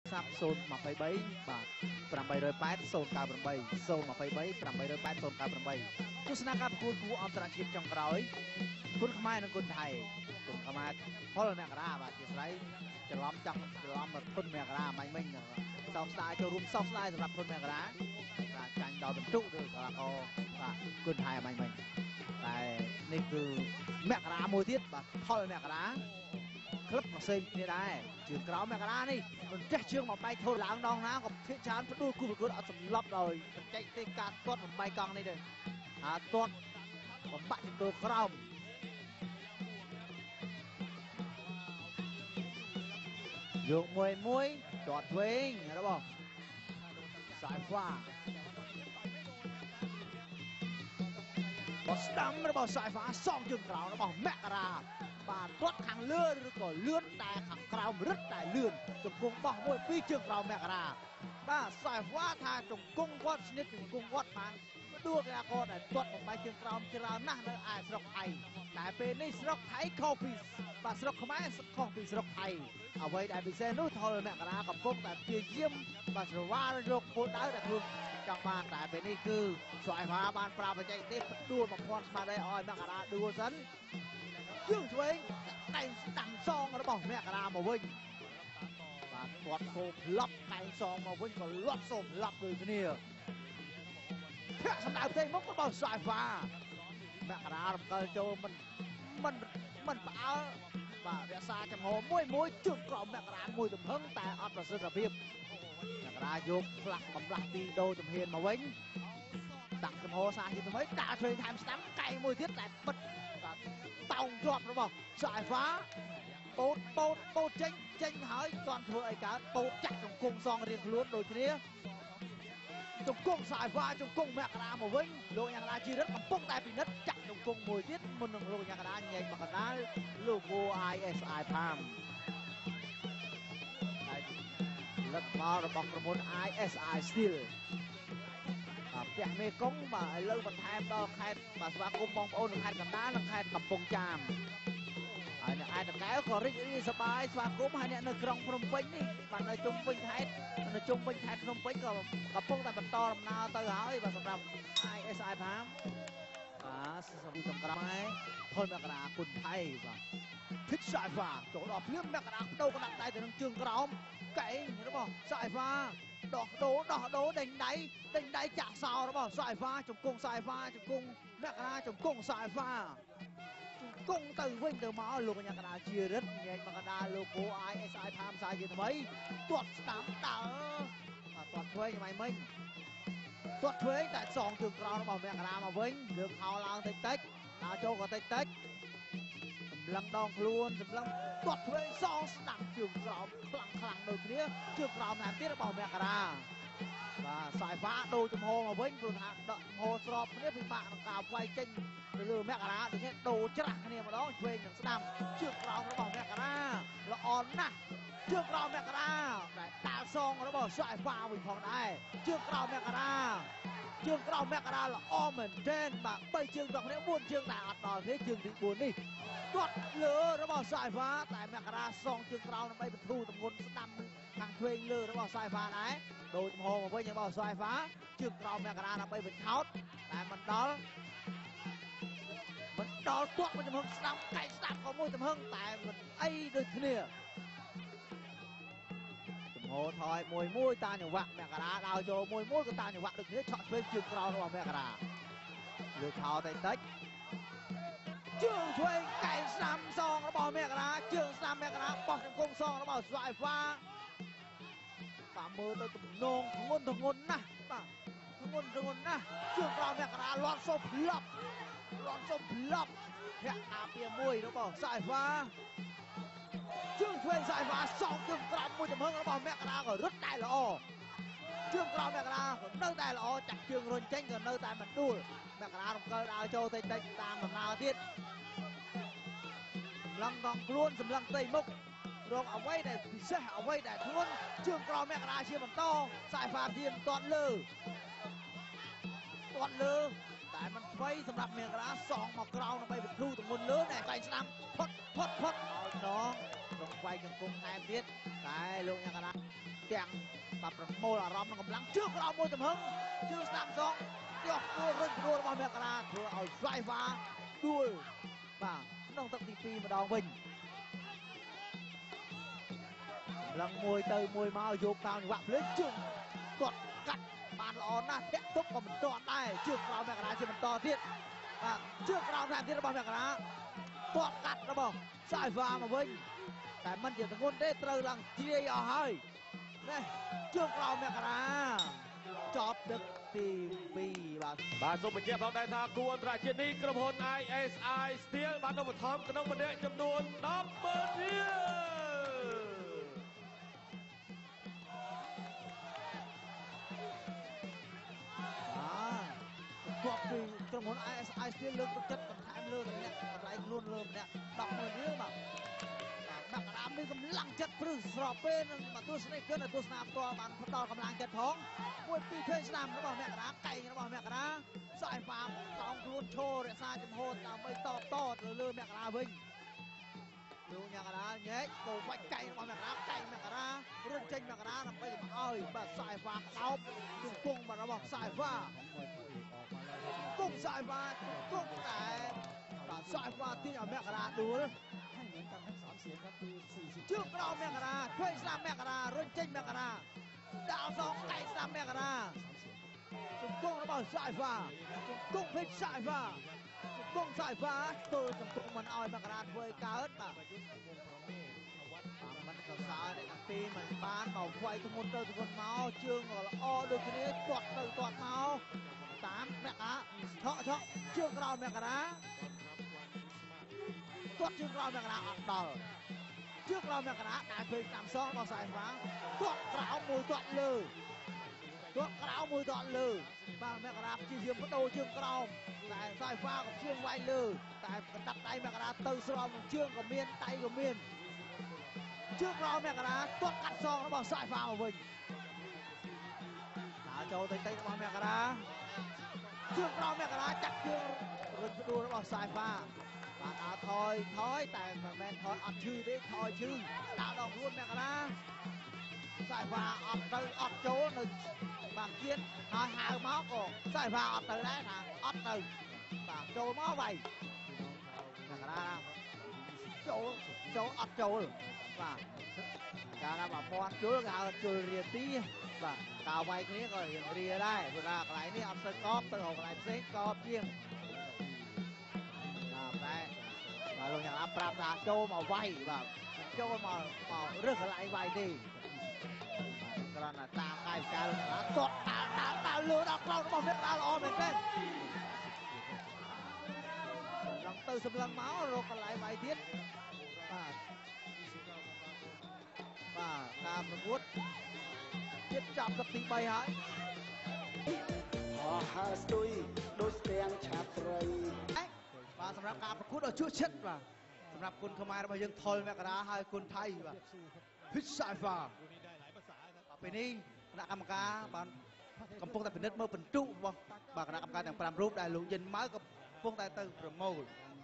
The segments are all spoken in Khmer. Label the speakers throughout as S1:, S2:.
S1: សាប់023បាទ880 093 023 880 ទស្សនាការប្រកួតគូអន្តរជាតិចុងក្រោយគុណខ្មែរនិងគុណថៃគុណខ្មែរផលមករាបាទជាស្រ័យច្រឡំចង់ច្រឡំមកគុណមករាមិញសោកស្ដាយចូលរួមសោកស្ដាយសម្រាប់គុណមករាបាទចាញ់ដល់បន្ទុកឬក៏បាទគុណថៃមិញតែនេះគឺមករាមួយទៀតបាទផលមករាក្លឹបផ្សេងគ្នាដែរជើងក្រោមមករានេះមិនចេះជើងមកបែកធូរឡើងដងណាក៏ភាគច្រើនផ្ដួលគូប្រកួតអត់សម្លាប់ដោយបច្ចេកទេសការទាត់បំបែកកង់នេះទេទាត់បំបាក់ចំពោះក្រោមយកមួយទាត់វិញរបស់សាយហ្វាបោះស្ដាំរបស់សាយហ្វាសងជើងក្រោមរបស់មករាបាទទាត់ខាងលើឬក៏លឿនតែខាងក្រោមរឹតតែលឿនជង្គង់បោះមួយពីរជើងក្រោមមករាបាទសាយហ្វាថាជង្គង់គាត់ស្និទ្ធជង្គង់គាត់បានដួលកីឡាករដែលទាត់បំបែកជើងក្រោមច្រើនណាស់នៅឯស្រុកថៃតែពេលនេះស្រុកថៃខុសពីបាទស្រុកខ្មែរខុសពីស្រុកថៃអ្វីដែលពិសេសនោះថុលមករាកំពុងតែព្យាយាមបាទស្រវាលយកគោលដៅដែលខ្លួនចង់បានតែពេលនេះគឺសាយហ្វាបានប្រើបច្ចេកទេសផ្ដួលបំភាន់ស្មារតីឲ្យមករាដួលសិនជើងឆ្វេងតែងស្ដាំសងរបស់មករាមកវិញបាទគាត់សូមផ្លប់តែងសងមកវិញក៏លាត់សូមផ្លប់ដូចគ្នាធាក់សម្ដៅផ្ទៃមុខរបស់សាយហ្វាមករារំកិលចូលមិនផ្អើលបាទរក្សាចំហមួយជើងក្រោមមករាមួយទំហឹងតែអត់ប្រសិទ្ធភាពមករាយកផ្លាស់បំលាស់ទីដូរចំហៀនមកវិញដាក់ចំហសាជាថ្មីដាក់ឆ្វេងថែមស្ដាំកែងមួយទៀតតែបិទតោងជាប់របស់សាយហ្វាពោតចេញហើយទាន់ធ្វើអីកើតពោតចាក់ជង្គង់សងរៀងខ្លួនដូចគ្នាជង្គង់សាយហ្វាជង្គង់មករាមកវិញលោកញ៉ាំកដាជីរិតកំពុងតែពិនិត្យចាក់ជង្គង់មួយទៀតមុននឹងលោកញ៉ាំកដាញែកមកកដាលលោកគូ ISI ផាមហើយលទ្ធផលរបស់ក្រុមហ៊ុន ISI Steel ផ្ទះមេគង្គបាទឥឡូវបន្ថែមដល់ខេត្តបាទស្វាគមន៍បងប្អូននៅខេត្តកណ្ដាលនិងខេត្តកំពង់ចាមហើយនៅឯដង្កែវក៏រីករាយសប្បាយស្វាគមន៍ហើយអ្នកនៅក្រុងភ្នំពេញនេះបាទនៅជុំវិញខេត្តភ្នំពេញក៏កំពុងតែបន្តដំណើរទៅហើយបាទសម្រាប់ ISI ផាមបាទសំក្រៅហើយផលមករាគុណថៃបាទភិតសាយហ្វាចូលដល់ភ្លាមមករាដូរកណ្ដាប់ដៃទៅនឹងជើងក្រោមកែងរបស់សាយហ្វាដោះដូរដេញដៃចាក់សោរបស់សាយហ្វាជង្គង់សាយហ្វាជង្គង់មករាជង្គង់សាយហ្វាជង្គង់ទៅវិញទៅមកលោកញ៉ាំកដាជារិទ្ធញែកមកកដាលោកគូ ISI ផាមសាយជាថ្មីទាត់ស្ដាំដើទាត់ឆ្វេងមិនទាត់ឆ្វេងតែសងជើងក្រោមរបស់មករាមកវិញលើកហោឡើងតិចដើរចូលក៏តិចសម្លឹងដងខ្លួនសម្លឹងទាត់ឆ្វេងសងស្ដាំជើងក្រោមខ្លាំងដូចគ្នាជើងក្រោមណាទៀតរបស់មករាបាទសាយហ្វាដូរចំហមកវិញព្រោះថាដកចំហស្របគ្នាពិបាកក្នុងការវាយចេញទៅលើមករាដូចនេះដូរច្រាស់គ្នាម្ដងឆ្វេងនឹងស្ដាំជើងក្រោមរបស់មករាល្អណាស់ជើងក្រោមមករាតែដាល់សងរបស់សាយហ្វាវិញផងដែរជើងក្រោមមករាល្អមែនទែនបាទ3ជើងដល់គ្នា4ជើងតែអត់ដល់ទេជើងទី4នេះគាត់លើរបស់សាយហ្វាតែមករាសងជើងក្រោមដើម្បីបន្ធូរទម្ងន់ស្ដាំខាងឆ្វេងលើរបស់សាយហ្វាដែរដូរចំហមកវិញរបស់សាយហ្វាជើងក្រោមមករាដើម្បីបញ្ឆោតតែមិនដល់ទាត់មួយចំហស្ដាំកែស្ដាំក៏មួយចំហតែមិនអីដូចគ្នាចំហថយមួយតាមចង្វាក់មករាដើរចូលមួយក៏តាមចង្វាក់ដូចគ្នាឆក់ឆ្វេងជើងក្រោមរបស់មករាលើខោតិចជើងឆ្វេងកែស្ដាំសងរបស់មករាជើងស្ដាំមករាបោះជង្គង់សងរបស់សាយហ្វាបាទមើលទៅទំនងធ្ងន់ណាស់បាទធ្ងន់ណាស់ជើងក្រោមមករាលាត់សូមផ្លប់ធាក់អាពីមួយរបស់សាយហ្វាជើងឆ្វេងសាយហ្វាសងជើងក្រោមមួយចំហឹងរបស់មករាក៏រត់តែល្អជើងក្រោមមករាក៏នៅតែល្អចាក់ជើងរុញចេញក៏នៅតែមិនដួលមករារំកិលដើរចូលតិចតាមដំណើរទៀតសម្លឹងកងខ្លួនសម្លឹងផ្ទៃមុខរកអ្វីដែលពិសេសអ្វីដែលធ្ងន់ជើងក្រោមមករាជាបន្តសាយហ្វាទៀនទាត់លើតែมันថ្មីសម្រាប់មករាសងមកក្រោមដើម្បីបន្ធូរទម្ងន់លើតែកែងស្ដាំផុតឲ្យម្ដង trong quay chân cung hai tiết cái lượng nhà cả tiếng tập mô là rõm nó cầm lăng trước đó môi tầm hứng chưa làm xong tiếc đua bao mẹ cả vừa ở xoay phá đuôi và nông tập TV mà đòn mình lăng môi từ môi máu vô cao như lên chừng cột cắt bàn lón na thẹn túc của mình to đây trước đó mẹ cả chưa mình to tiết và trước đó làm tiết bao mẹ cả cột cắt đó bông xoay phá mà vinh tại mình chỉ có ngôn đế trời lăng chia ở hơi đây trước đó mẹ cả chọt được TV
S2: បាទសូមបញ្ជាក់ផងដែរថាគូអន្តរជាតិនេះក្រុមហ៊ុន ISI Steel បានឧបត្ថម្ភក្នុងម្នាក់ចំនួន10,000 រៀល
S1: គាត់ពីក្រុមហ៊ុន ISI Steel លើកទឹកចិត្តបន្ថែមលើម្នាក់កន្លែងខ្លួនលើម្នាក់10,000 រៀលបាទមកកណ្ដាលមានកម្លាំងចិត្តព្រឹសស្របពេលនឹងមកទស្សនិកជនទស្សនាផ្ទាល់បានផ្ដល់កម្លាំងចិត្តផងមួយពីឃើញស្នាមរបស់អ្នកកណ្ដាលកែងរបស់អ្នកកណ្ដាលស្អែកហ្វាកោងខ្លួនឈររក្សាចំហដើម្បីតបតទៅលើអ្នកកណ្ដាលវិញលោកអ្នកកណ្ដាលញែកទៅវាច់កែងរបស់អ្នកកណ្ដាលកែងអ្នកកណ្ដាលរុញចេញអ្នកកណ្ដាលដើម្បីកុំឲ្យបាទស្អែកហ្វាក្តោបជង្គង់របស់ស្អែកហ្វាគង់ស្អែកហ្វាគង់តែបាទស្អែកហ្វាទីឲ្យអ្នកកណ្ដាលដួលให้เหมือนกันทั้ง3เสียงครับคือ40trướcเราแมกราช่วยสามแมกรารุ่นเจงแมกราดาวสองไก่สามแมกราจุดกุ้งระเบิดสายฟ้าจุดกุ้งพลิกสายฟ้าจุดกุ้งสายฟ้าตัวจุดกุ้งมันเอาแมกราเวยเกิดแบบมันก็สายในอันตีมันบ้านเมาไฟทุกคนเจอทุกคนเมาเชื่องหล่ออ้อดูทีนี้ตรวจเลยตรวจเมาตามแมกราเชาะเชื่องเราแมกราtuột trướcเราแมกราออกดอลtrướcเราแมกราได้เพียงตามซ้อนบอลสายฟ้าtuộtกระเอามวยtuộtลือtuộtกระเอามวยtuộtลือบางแมกราจีเทียมก็โดนเชื่องกระเอาแต่สายฟ้ากับเชื่องไวลือแต่ตัดไตแมกราตื่นสลอมเชื่องกับเมียนไตกับเมียนtrướcเราแมกราtuộtกัดซองแล้วบอลสายฟ้ามาวิ่งหาโจตีตีบอลแมกราtrướcเราแมกราจัดเชื่องรุ่นดูแล้วบอลสายฟ้าbạn thôiแต่แมนถอยอัดชื่อดิถอยชื่อดาวดอกรุ่นแม่กันนะสายฟ้าอัดtừอัดโจ้หนึ่งบางเกียนถอยหาม้าก่อนสายฟ้าอัดtừ đấyนะอัดtừบางโจ้ม้าใบแม่กันนะโจ้อัดโจ้vàการแบบพอช่วยการช่วยเรียนตีvàกาวใบนี้ก็เห็นเรียได้เวลาไหลนี่อัดตึกกอบตึกหกไหลเซ็งกอบเพียงđấy và luôn nhà áp ra châu mà vay và châu mà rất là lại vay đi còn là ta cài cài là tốt ta lừa đọc lâu nó bằng biết ta lo mình lên lần từ sầm lần máu rồi còn lại vay tiết và ta một phút chết chậm tập tí bay hãi
S3: họ hà tôi đôi sen chặt rơi
S1: vàสำหรับการประกวดเอาชุดเช็ดว่าสำหรับคุณขมายเรายังทนแมกระดาให้คนไทยว่าพิซซ่าฟ้าปีนี้คณะกรรมการบางกำปงแต่เป็นนิดเมื่อเป็นจุบ่บางคณะกรรมการแต่งปรามรูปได้ลุงยินไม้กับพวกแต่ตึงประโมล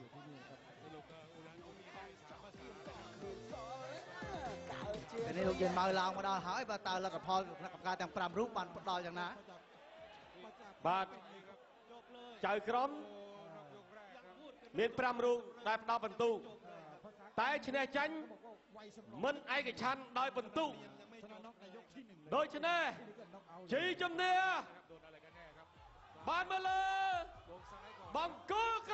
S1: ปีนี้ลุงยินไม้ลางมาได้หายvàตาแล้วก็พอคณะกรรมการแต่งปรามรูปมันดอยอย่างนั้น
S2: បាទចៅក្រមមាន5រូបដែលផ្ដល់បន្ទុកតែឈ្នះចាញ់មិនឯកច្ឆន្ទដោយបន្ទុកដូច្នេះជីជំនះបានមកលើបង្គោល